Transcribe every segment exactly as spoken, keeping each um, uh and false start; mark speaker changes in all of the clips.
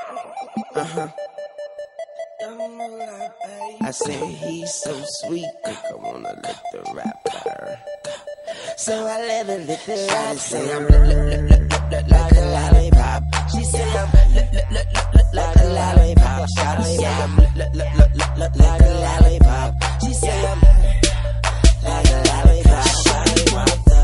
Speaker 1: Uh-huh. I said he's so sweet, think I wanna lick the rapper. So I let her lick the rapper. Say I'm like a lollipop. She said I'm like a lollipop. Shawty say I'm like a lollipop. She said I'm like a lollipop. Shawty want the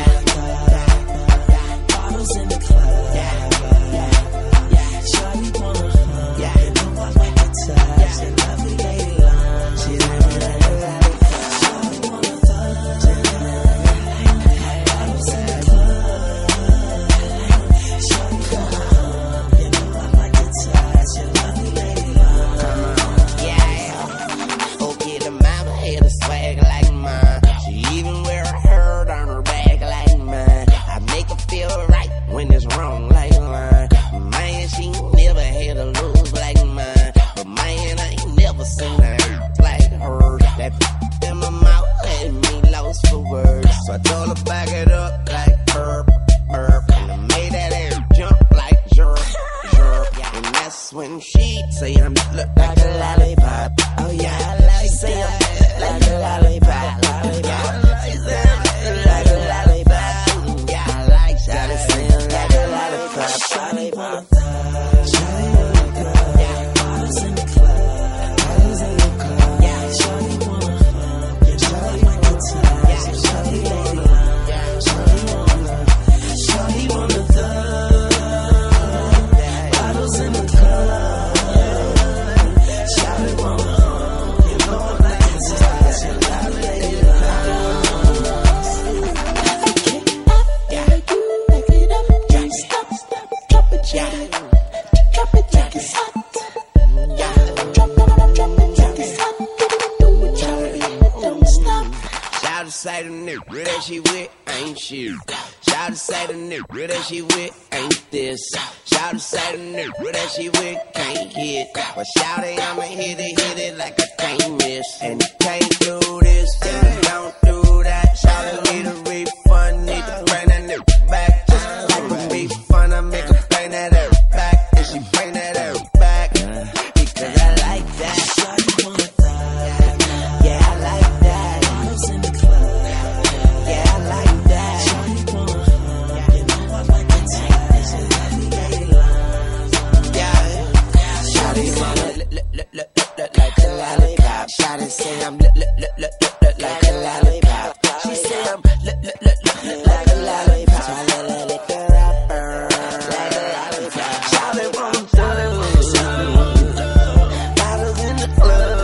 Speaker 1: yeah, bottles in the club. Yeah, yeah, shawty wanna hug. Yeah, you know I like the touch. She lovely lady long. She like a lollipop. Shawty wanna hug. She like bottles in the club. Shawty wanna hug. You know I like the touch. She lovely lady long. Come on, yeah. Oh, get a mama had a swag like mine. She even wear a herd on her back like mine. I make her feel right when it's wrong like mine. Man, she never had a lose like mine. But man, I ain't never seen her hurt like her. That in my mouth had me lost for words. So I told her back it up like herb, herb. And I made that air jump like jerk, jerk. And that's when she say I'm look like a lollipop. Oh yeah, I like say I'm like a lollipop, lollipop. She say I'm like a lollipop. Yeah, I like Shawty say I'm like a lollipop, lollipop. Shawty wanna go, yeah, bottles in the club, bottles in the club. Yeah, Shawty wanna hug, yeah, Shawty like the touch. Yeah, Shawty lady love, yeah, Shawty wanna, Shawty wanna thug. Bottles in the club, Shawty wanna hug, you know I like the touch. Shawty lady love. Yeah, you back it up, drop, stop, stop, drop it, yeah. Drop it like it's hot. Yeah, drop it, drop it like it's hot. Do it, drop it, don't stop. Shawty say the nigga that she with ain't shit. Shawty say the nigga that she with ain't this. Shawty say the nigga that she with can't hit. But shawty, I'ma hit it, hit it like I can't miss. And you can't do this, and you don't do that. Shawty need a refund, need to bring that nigga back. Just like a refund, I make her bring that air back. And she bring that air back, because I like that. Shawty wanna thug, yeah, I like that. Bottles in the club, yeah, I like that. Shawty wanna hug, you know I like the touch. She lovely lady love, yeah. Shawty wanna look, look, look, look, look, look like a lollipop. Shawty say I'm look, look, look, look, look, look like a lollipop. She say I'm look, look, look, look, look like a lollipop. So I let her lick the rapper like a lollipop. Shawty wanna thug, bottles in the club.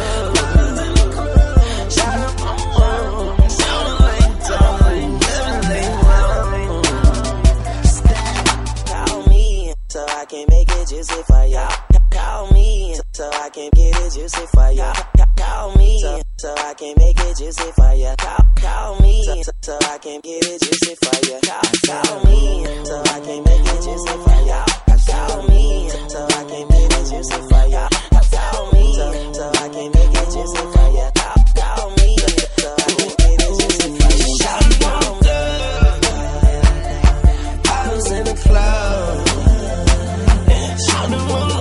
Speaker 1: Shawty wanna, Shawty like thug, they want. Stop, call me so I can make it juicy for ya. Call me so I can get it juicy for ya. Call me so, so I can make it juicy for ya. Call, call me so, so, so I can get it juicy for ya. Call, call me so I can make it juicy for ya. Call me so I can make it juicy for ya. Call me so, so I can make it juicy for ya. Call, call me so I can get it juicy for ya. Shawty want the bottles in the club. Shawty want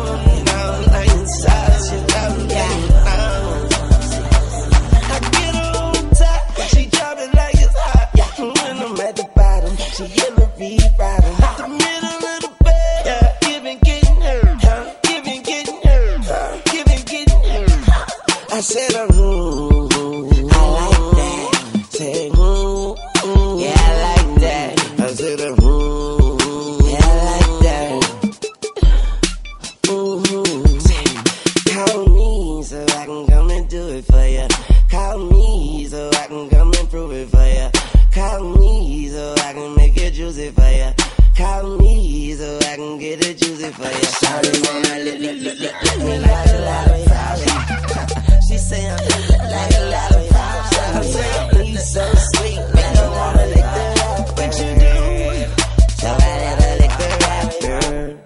Speaker 1: she Hillary riding out the middle of the bed, yeah. Giving, getting hurt, huh? Giving, getting hurt, huh? Giving, getting hurt. I said, uh, mm, I like that. Say, mm, mm, yeah, I like that. I said, uh, mm, yeah, I like that. Mm-hmm. Call me so I can come and do it for ya. Call me so I can come and prove it for ya. Call me so I can make it juicy for ya. Call me so I can get it juicy for ya. Shawty wanna lick, lick, lick, lick, lick me like a lollipop. She say I'm like a lollipop. I say you so sweet, I don't wanna lick the rapper. What you do? So I never lick the rapper.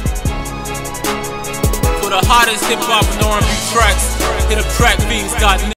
Speaker 2: For the hottest hip hop and R and B tracks, hit up track beats dot net.